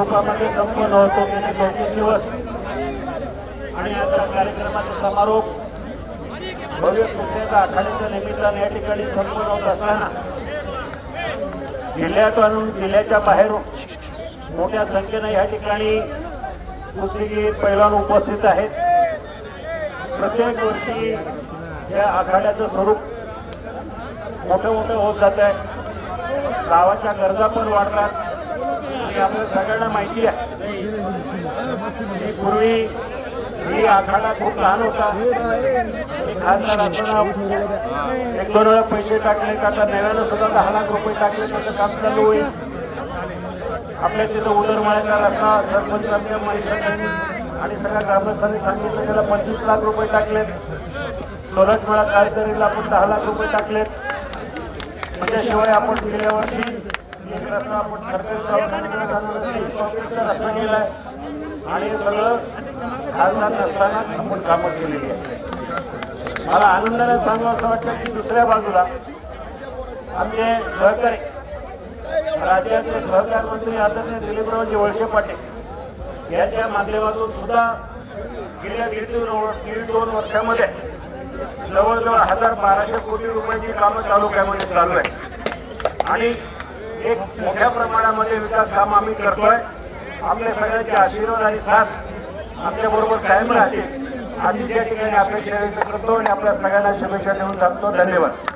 रूपामध्ये संपन्न होतो गेले 2-3 दिवस आणि आता कार्यक्रमाचा समारोप भव्य कुस्त्याच्या आखाड्याच्या निमित्ताने या ठिकाणी संपन्न होत असताना जिल्ह्यातून जिल्ह्याच्या बाहेरून मोठ्या संख्येने या ठिकाणी कुस्तीगीर पैलवान उपस्थित आहेत। प्रत्येक वर्षी या आखाड्याचं स्वरूप मोठं होत जात आहे। गावाच्या गरजा पण वाढतात आणि आपल्या सगळ्यांना माहिती आहे की पूर्वी ही आखाडा खूप लहान होता। खासदार असताना 1-2 वेळा पैसे टाकले, आता नव्यानं सुद्धा 10 लाख रुपये टाकले, त्याचं काम चालू होईल। आपल्या तिथं उदरमाळ्याचा रस्ता सरपंच आणि सगळ्या ग्रामस्थांनी सांगितलं त्याला 25 लाख रुपये टाकलेत। सोलटमाळा काळेकरीला आपण 10 लाख रुपये टाकलेत। त्याशिवाय आपण गेल्या वर्षी एक रस्ता आपण सरकारचा रस्ता केलाय आणि सगळं खासदार नसताना आपण कामं केलेली आहे। मला आनंदाने सांगू असं वाटतं की दुसऱ्या बाजूला आमचे सहकारी राज्याचे सहकार मंत्री आदरणीय दिलीपरावजी वळसे पाटील यांच्या माध्यमातून सुद्धा गेल्या 1.5-2 वर्षामध्ये जवळजवळ 1200 कोटी रुपयाची कामं तालुक्यामध्ये चालू आहे आणि एक मोठ्या प्रमाणामध्ये विकास काम आम्ही करतोय। आपल्या सगळ्यांचे आशीर्वाद आणि साथ आमच्याबरोबर कायम राहतील अशी या ठिकाणी अपेक्षा व्यक्त करतो आणि आपल्या सगळ्यांना शुभेच्छा देऊन सांगतो। धन्यवाद।